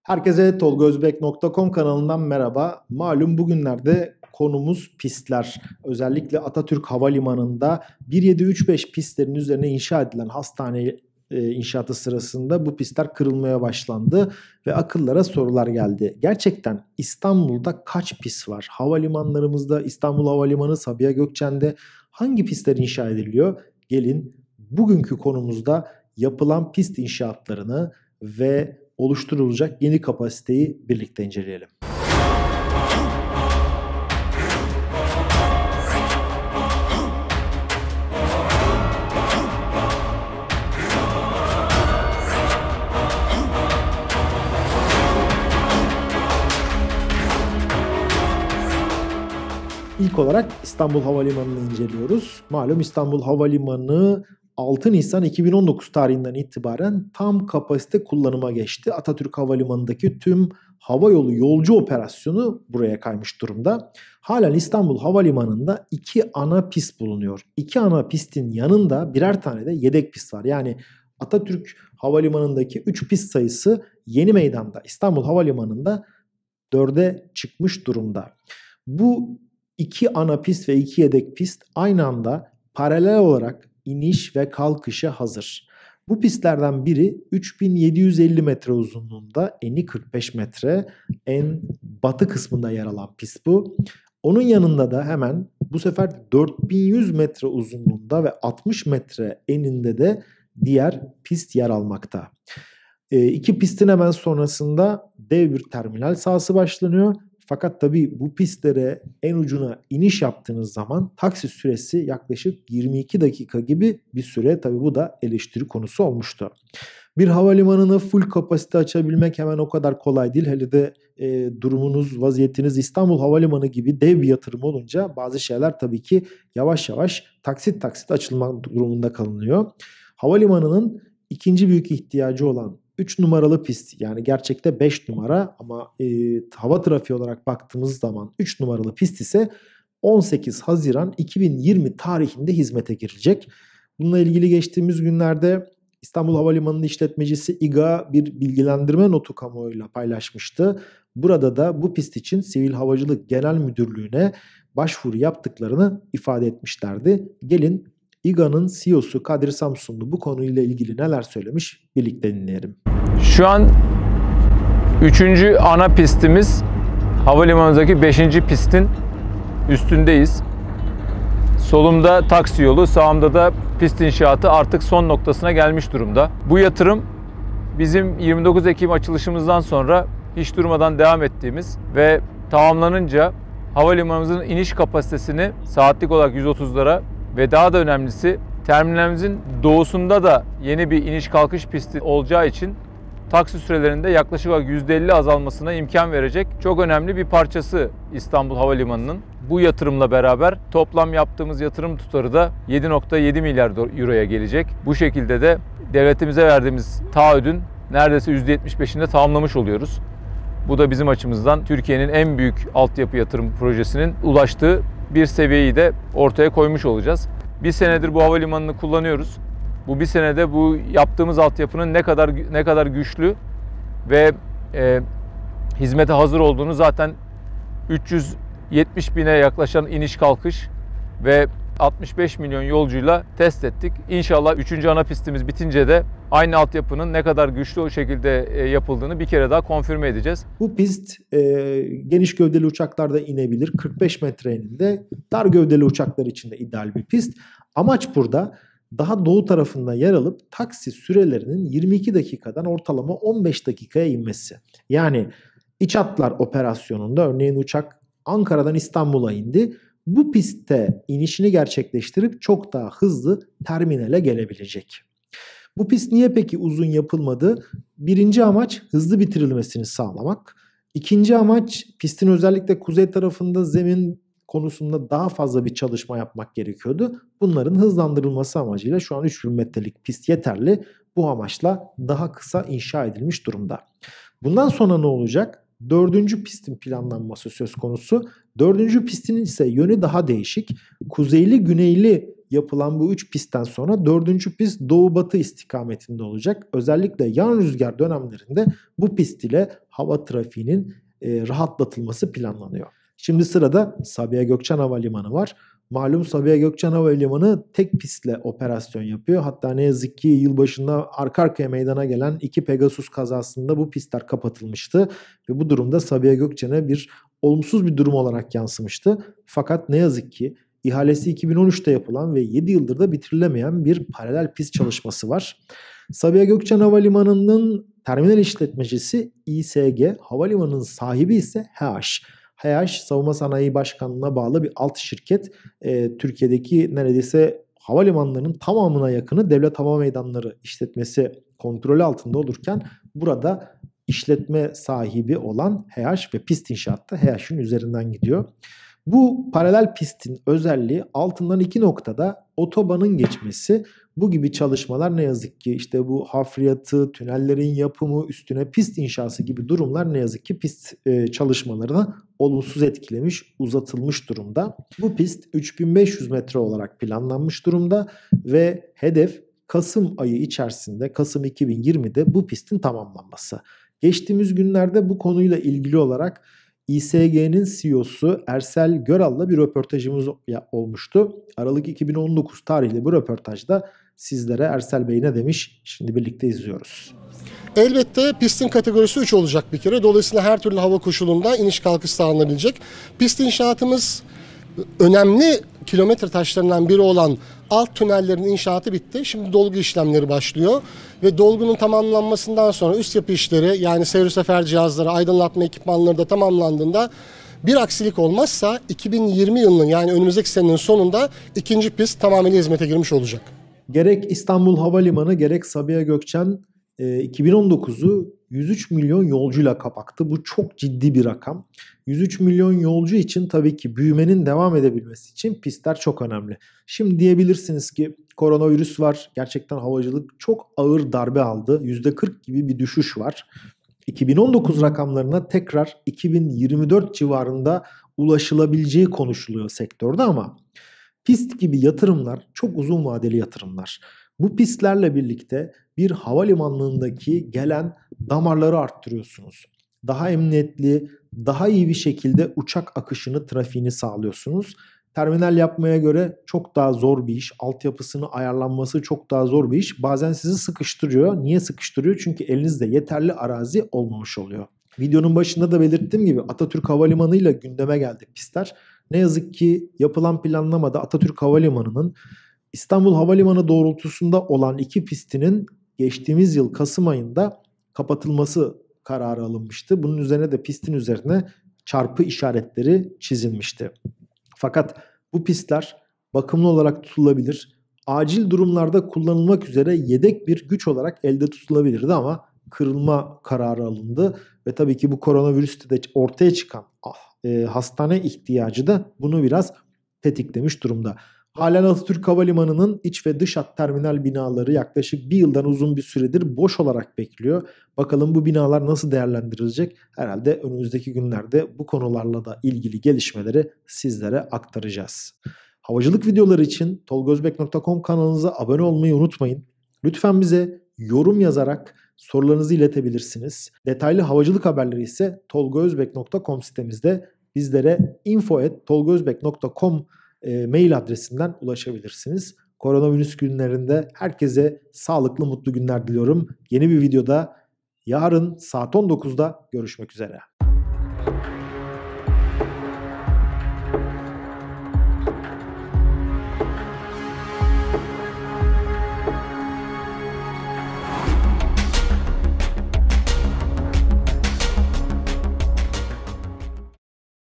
Herkese tolgozbek.com kanalından merhaba. Malum bugünlerde konumuz pistler. Özellikle Atatürk Havalimanı'nda 1735 pistlerin üzerine inşa edilen hastane inşaatı sırasında bu pistler kırılmaya başlandı ve akıllara sorular geldi. Gerçekten İstanbul'da kaç pist var? Havalimanlarımızda İstanbul Havalimanı, Sabiha Gökçen'de hangi pistler inşa ediliyor? Gelin bugünkü konumuzda yapılan pist inşaatlarını ve oluşturulacak yeni kapasiteyi birlikte inceleyelim. İlk olarak İstanbul Havalimanı'nı inceliyoruz. Malum İstanbul Havalimanı 6 Nisan 2019 tarihinden itibaren tam kapasite kullanıma geçti. Atatürk Havalimanı'ndaki tüm havayolu yolcu operasyonu buraya kaymış durumda. Halen İstanbul Havalimanı'nda 2 ana pist bulunuyor. 2 ana pistin yanında birer tane de yedek pist var. Yani Atatürk Havalimanı'ndaki 3 pist sayısı Yeni Meydan'da İstanbul Havalimanı'nda 4'e çıkmış durumda. Bu 2 ana pist ve 2 yedek pist aynı anda paralel olarak iniş ve kalkışa hazır. Bu pistlerden biri 3750 metre uzunluğunda, eni 45 metre, en batı kısmında yer alan pist bu. Onun yanında da hemen bu sefer 4100 metre uzunluğunda ve 60 metre eninde de diğer pist yer almakta. İki pistin hemen sonrasında dev bir terminal sahası başlanıyor. Fakat tabii bu pistlere en ucuna iniş yaptığınız zaman taksi süresi yaklaşık 22 dakika gibi bir süre. Tabii bu da eleştiri konusu olmuştu. Bir havalimanını full kapasite açabilmek hemen o kadar kolay değil. Hele de durumunuz, vaziyetiniz İstanbul Havalimanı gibi dev bir yatırım olunca bazı şeyler tabii ki yavaş yavaş taksit taksit açılmak durumunda kalınıyor. Havalimanının ikinci büyük ihtiyacı olan 3 numaralı pist, yani gerçekte 5 numara ama hava trafiği olarak baktığımız zaman 3 numaralı pist ise 18 Haziran 2020 tarihinde hizmete girecek. Bununla ilgili geçtiğimiz günlerde İstanbul Havalimanı'nın işletmecisi İGA bir bilgilendirme notu kamuoyuyla paylaşmıştı. Burada da bu pist için Sivil Havacılık Genel Müdürlüğü'ne başvuru yaptıklarını ifade etmişlerdi. Gelin İGA'nın CEO'su Kadri Samsunlu bu konuyla ilgili neler söylemiş birlikte dinleyelim. Şu an 3. ana pistimiz havalimanındaki 5. pistin üstündeyiz. Solumda taksi yolu, sağımda da pist inşaatı artık son noktasına gelmiş durumda. Bu yatırım bizim 29 Ekim açılışımızdan sonra hiç durmadan devam ettiğimiz ve tamamlanınca havalimanımızın iniş kapasitesini saatlik olarak 130'lara ve daha da önemlisi terminalimizin doğusunda da yeni bir iniş kalkış pisti olacağı için taksi sürelerinde yaklaşık olarak %50 azalmasına imkan verecek çok önemli bir parçası İstanbul Havalimanı'nın. Bu yatırımla beraber toplam yaptığımız yatırım tutarı da 7,7 milyar euroya gelecek. Bu şekilde de devletimize verdiğimiz taahhüdün neredeyse %75'ini de tamamlamış oluyoruz. Bu da bizim açımızdan Türkiye'nin en büyük altyapı yatırım projesinin ulaştığı bir seviyeyi de ortaya koymuş olacağız. Bir senedir bu havalimanını kullanıyoruz. Bu bir senede bu yaptığımız altyapının ne kadar güçlü ve hizmete hazır olduğunu zaten 370 bine yaklaşan iniş kalkış ve 65 milyon yolcuyla test ettik. İnşallah 3. ana pistimiz bitince de aynı altyapının ne kadar güçlü o şekilde yapıldığını bir kere daha konfirme edeceğiz. Bu pist geniş gövdeli uçaklarda inebilir. 45 metre eninde, dar gövdeli uçaklar için de ideal bir pist. Amaç burada daha doğu tarafında yer alıp taksi sürelerinin 22 dakikadan ortalama 15 dakikaya inmesi. Yani iç hatlar operasyonunda örneğin uçak Ankara'dan İstanbul'a indi. Bu pistte inişini gerçekleştirip çok daha hızlı terminale gelebilecek. Bu pist niye peki uzun yapılmadı? Birinci amaç hızlı bitirilmesini sağlamak. İkinci amaç pistin özellikle kuzey tarafında zemin konusunda daha fazla bir çalışma yapmak gerekiyordu. Bunların hızlandırılması amacıyla şu an 3000 metrelik pist yeterli. Bu amaçla daha kısa inşa edilmiş durumda. Bundan sonra ne olacak? 4. pistin planlanması söz konusu. 4. pistin ise yönü daha değişik. Kuzeyli güneyli yapılan bu 3 pistten sonra 4. pist doğu-batı istikametinde olacak. Özellikle yan rüzgar dönemlerinde bu pist ile hava trafiğinin rahatlatılması planlanıyor. Şimdi sırada Sabiha Gökçen Havalimanı var. Malum Sabiha Gökçen Havalimanı tek pistle operasyon yapıyor. Hatta ne yazık ki yılbaşında arka arkaya meydana gelen 2 Pegasus kazasında bu pistler kapatılmıştı. Ve bu durumda Sabiha Gökçen'e bir olumsuz bir durum olarak yansımıştı. Fakat ne yazık ki ihalesi 2013'te yapılan ve 7 yıldır da bitirilemeyen bir paralel pist çalışması var. Sabiha Gökçen Havalimanı'nın terminal işletmecisi İSG, havalimanının sahibi ise HH. HH, Savunma Sanayi Başkanlığı'na bağlı bir alt şirket. Türkiye'deki neredeyse havalimanlarının tamamına yakını Devlet Hava Meydanları işletmesi kontrolü altında olurken burada işletme sahibi olan HH ve pist inşaatta HH'ın üzerinden gidiyor. Bu paralel pistin özelliği altından 2 noktada otobanın geçmesi. Bu gibi çalışmalar ne yazık ki işte bu hafriyatı, tünellerin yapımı, üstüne pist inşası gibi durumlar ne yazık ki pist çalışmalarını olumsuz etkilemiş, uzatılmış durumda. Bu pist 3500 metre olarak planlanmış durumda ve hedef Kasım ayı içerisinde, Kasım 2020'de bu pistin tamamlanması. Geçtiğimiz günlerde bu konuyla ilgili olarak İSG'nin CEO'su Ersel Göral'la bir röportajımız olmuştu. Aralık 2019 tarihli bu röportajda sizlere Ersel Bey ne demiş? Şimdi birlikte izliyoruz. Elbette pistin kategorisi 3 olacak bir kere. Dolayısıyla her türlü hava koşulunda iniş kalkış sağlanabilecek. Pist inşaatımız önemli kilometre taşlarından biri olan alt tünellerin inşaatı bitti. Şimdi dolgu işlemleri başlıyor ve dolgunun tamamlanmasından sonra üst yapı işleri yani seyir sefer cihazları, aydınlatma ekipmanları da tamamlandığında bir aksilik olmazsa 2020 yılının yani önümüzdeki senenin sonunda ikinci pist tamamen hizmete girmiş olacak. Gerek İstanbul Havalimanı gerek Sabiha Gökçen 2019'u 103 milyon yolcuyla kapattı. Bu çok ciddi bir rakam. 103 milyon yolcu için tabii ki büyümenin devam edebilmesi için pistler çok önemli. Şimdi diyebilirsiniz ki koronavirüs var. Gerçekten havacılık çok ağır darbe aldı. %40 gibi bir düşüş var. 2019 rakamlarına tekrar 2024 civarında ulaşılabileceği konuşuluyor sektörde ama pist gibi yatırımlar çok uzun vadeli yatırımlar. Bu pistlerle birlikte bir havalimanlığındaki gelen damarları arttırıyorsunuz. Daha emniyetli, daha iyi bir şekilde uçak akışını, trafiğini sağlıyorsunuz. Terminal yapmaya göre çok daha zor bir iş. Altyapısını ayarlanması çok daha zor bir iş. Bazen sizi sıkıştırıyor. Niye sıkıştırıyor? Çünkü elinizde yeterli arazi olmamış oluyor. Videonun başında da belirttiğim gibi Atatürk Havalimanı ile gündeme geldi pistler. Ne yazık ki yapılan planlamada Atatürk Havalimanı'nın İstanbul Havalimanı doğrultusunda olan 2 pistinin geçtiğimiz yıl Kasım ayında kapatılması kararı alınmıştı. Bunun üzerine de pistin üzerine çarpı işaretleri çizilmişti. Fakat bu pistler bakımlı olarak tutulabilir. Acil durumlarda kullanılmak üzere yedek bir güç olarak elde tutulabilirdi ama kırılma kararı alındı. Ve tabii ki bu koronavirüste de ortaya çıkan hastane ihtiyacı da bunu biraz tetiklemiş durumda. Halen Atatürk Havalimanı'nın iç ve dış hat terminal binaları yaklaşık bir yıldan uzun bir süredir boş olarak bekliyor. Bakalım bu binalar nasıl değerlendirilecek? Herhalde önümüzdeki günlerde bu konularla da ilgili gelişmeleri sizlere aktaracağız. Havacılık videoları için tolgozbek.com kanalınıza abone olmayı unutmayın. Lütfen bize yorum yazarak sorularınızı iletebilirsiniz. Detaylı havacılık haberleri ise tolgozbek.com sitemizde bizlere info@tolgozbek.com mail adresinden ulaşabilirsiniz. Koronavirüs günlerinde herkese sağlıklı, mutlu günler diliyorum. Yeni bir videoda yarın saat 19'da görüşmek üzere.